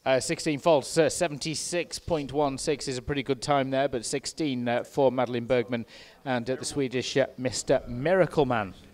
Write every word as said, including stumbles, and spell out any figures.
Uh, sixteen faults, uh, seventy-six point one six is a pretty good time there, but sixteen uh, for Madeline Bergman and uh, the Swedish uh, Mister Miracleman.